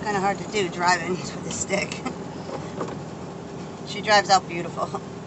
kind of hard to do driving with a stick. She drives out beautiful.